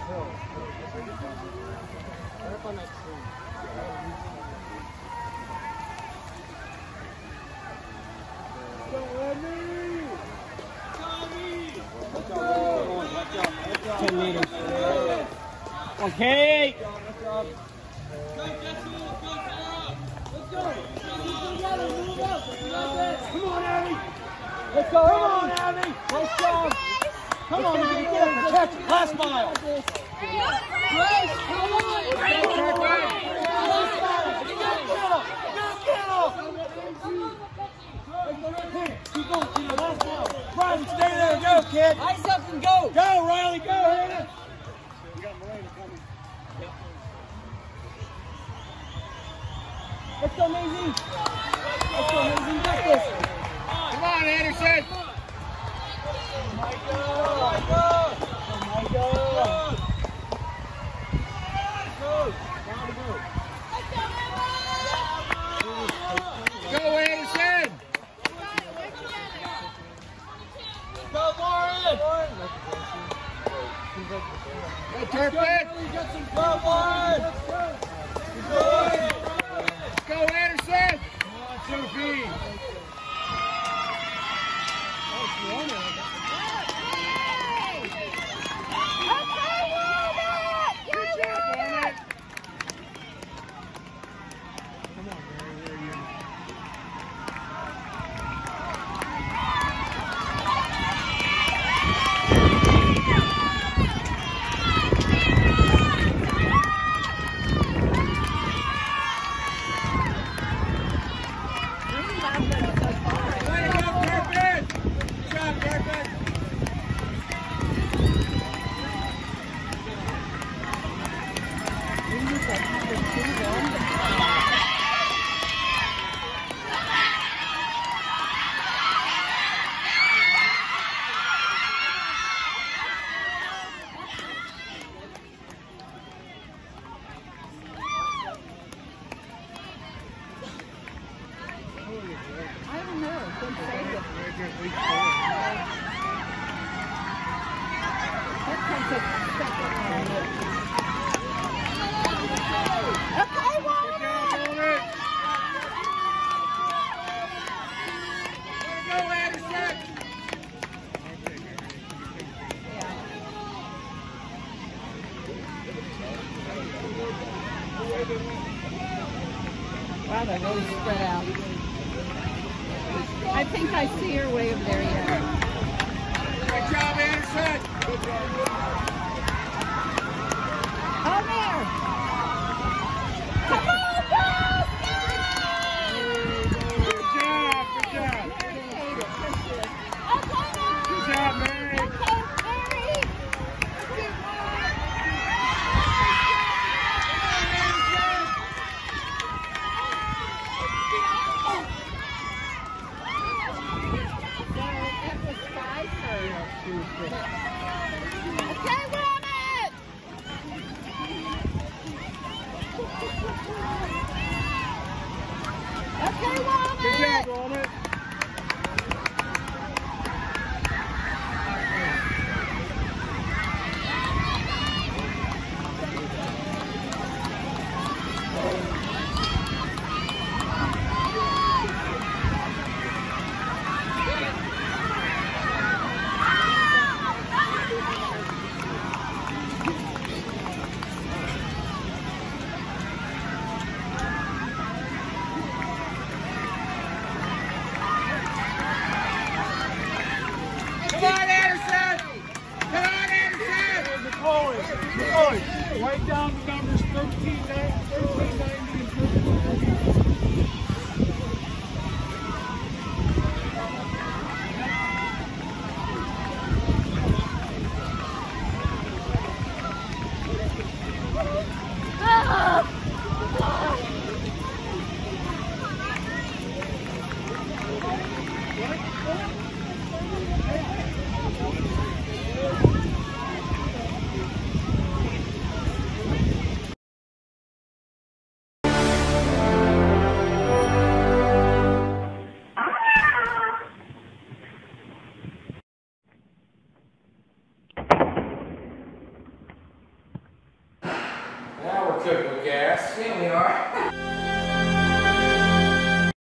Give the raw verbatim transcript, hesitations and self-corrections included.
ten meters. Okay. Come on, Abby. Let's go. Come on, Abby. Nice job. Come on, you're going to get up and catch it. Last mile. Grace, come on. Keep going, Tina. Last mile. Riley, stay there. Go, kid. Ice up and go. Go, Riley. Go, Hannah. We got Miranda coming. Yep. Let's go, Maisie. Let's go, Maisie. You got this. Come on, Anderson. Oh, my God. Oh, my God. Go. Go, Anderson. Go, Lauren. Go, Turpin. Go, Lauren. Go, Anderson. Come on, Sophie. Wow, they're really spread out. I think I see her way over there, yeah. Good job, Anderson. Good job. Oh, there. Come on, guys! Good job, good job. Good job, Mary. Good job, Walnut. Come on, Anderson! Come on, Anderson! McCoy, write down the numbers thirteen ninety and thirteen. good with gas. Yeah, we are.